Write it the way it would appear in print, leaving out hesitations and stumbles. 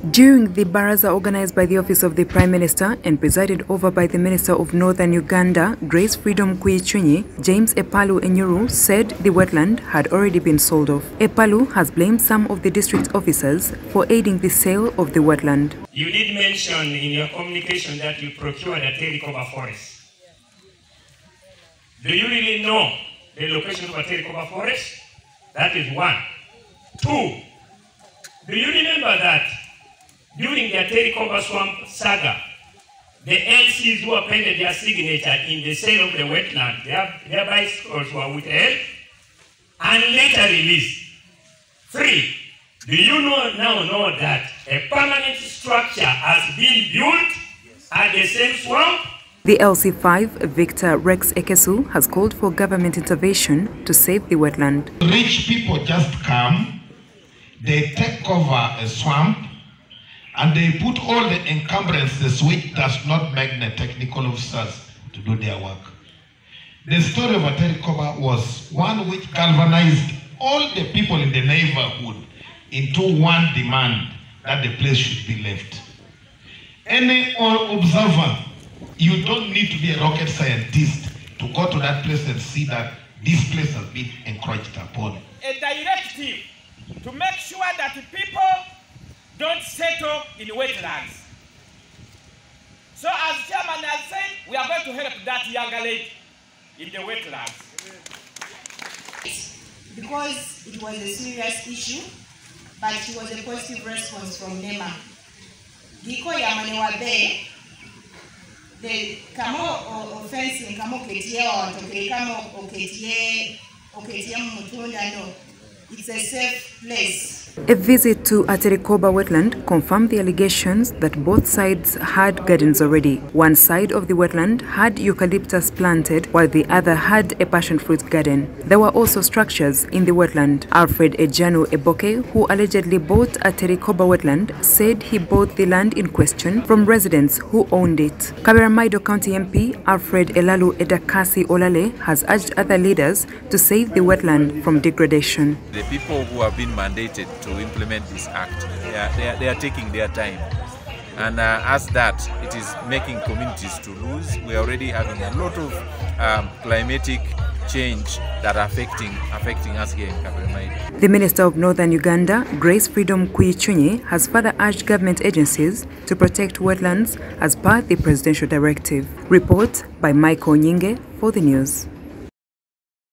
During the baraza organized by the Office of the Prime Minister and presided over by the Minister of Northern Uganda, Grace Freedom Kuyicunyi, James Epalu Enyuru said the wetland had already been sold off. Epalu has blamed some of the district officers for aiding the sale of the wetland. You did mention in your communication that you procured Ateri-koba forest. Do you really know the location of Ateri-koba forest? That is one. Two, do you remember that during the Ateri-koba swamp saga, the LCs who appended their signature in the sale of the wetland, their bicycles were withheld and later released? Three, do you now know that a permanent structure has been built at the same swamp? The LC5, Victor Rex Ekesu, has called for government intervention to save the wetland. Rich people just come, they take over a swamp, and they put all the encumbrances which does not make the technical officers to do their work. The story of Ateri-koba was one which galvanized all the people in the neighborhood into one demand that the place should be left. Any observer, you don't need to be a rocket scientist to go to that place and see that this place has been encroached upon. A directive to make sure that people don't settle in wetlands. So as chairman has said, we are going to help that younger lady in the wetlands. Because it was a serious issue, but it was a positive response from NEMA. Giko ya manewabe, the kamo offensive kamo ketie or toke kamo oketie mutunda no. It's a safe place. A visit to Ateri-koba wetland confirmed the allegations that both sides had gardens already. One side of the wetland had eucalyptus planted, while the other had a passion fruit garden. There were also structures in the wetland. Alfred Ejanu Eboke, who allegedly bought Ateri-koba wetland, said he bought the land in question from residents who owned it. Kaberamaido County MP Alfred Elalu Edakasi Olale has urged other leaders to save the wetland from degradation. The people who have been mandated to implement this act, they are taking their time, and as that, it is making communities to lose. We are already having a lot of climatic change that are affecting us here in Kaberamaido. The Minister of Northern Uganda, Grace Freedom Kuyicunyi, has further urged government agencies to protect wetlands as per the presidential directive. Report by Michael Nyinge for the news.